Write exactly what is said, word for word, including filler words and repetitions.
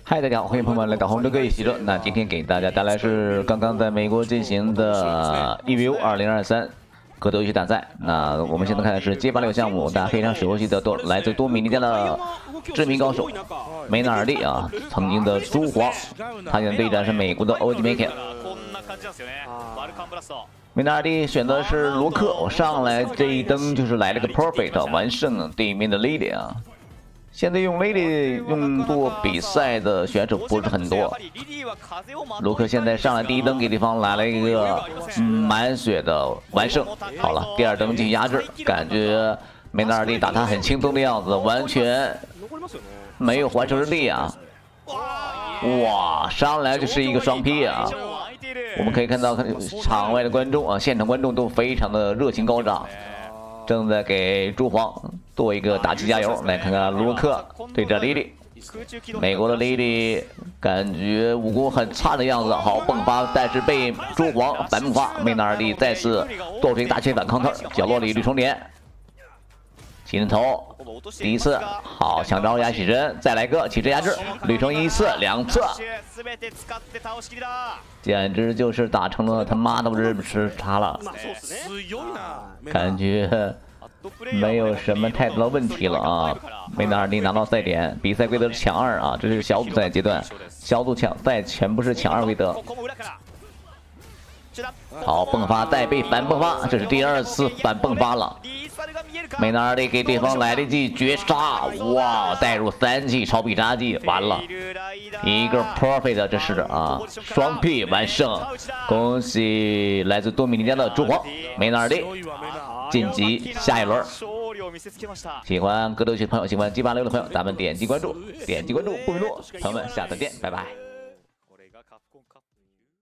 嗨，大家好，欢迎朋友们来到红车科技汽车。那今天给大家带来是刚刚在美国进行的 E V O 二零二三格斗游戏大赛。那我们现在看的是街霸六项目，大家非常熟悉的多来自多米尼加的知名高手梅纳尔蒂啊，曾经的猪皇，他现在对战是美国的欧吉梅肯。梅纳尔蒂选择是罗克，我上来这一登就是来了个 perfect 完胜对面的 Lily 啊。 现在用 Lily 用作比赛的选手不是很多。卢克现在上来第一登给对方来了一个满血的完胜。好了，第二登进行压制，感觉梅纳尔蒂打他很轻松的样子，完全没有还手之力啊！哇，上来就是一个双劈啊！我们可以看到，场外的观众啊，现场观众都非常的热情高涨。 正在给朱皇做一个打气加油，来看看卢克对着莉莉，美国的莉莉感觉武功很差的样子，好迸发，但是被朱皇反迸发，梅纳尔蒂再次做出一个大切反 counter， 角落里绿重点，起人头，第一次好抢招压起身，再来个起身压制，绿成一次两次，简直就是打成了他妈的日式叉了。 感觉没有什么太多的问题了啊！梅纳尔蒂拿到赛点，比赛规则是抢二啊，这是小组赛阶段，小组抢赛全部是抢二规则。好，迸发再被反迸发，这是第二次反迸发了。梅纳尔蒂给对方来了一记绝杀，哇，带入三记超必杀技，完了，一个 perfect， 这是啊，双臂完胜，恭喜来自多米尼加的朱皇梅纳尔蒂。 晋级下一轮。喜欢格斗游戏的朋友，喜欢鸡巴六的朋友，咱们点击关注，点击关注不迷路。朋友们，下次见，拜拜。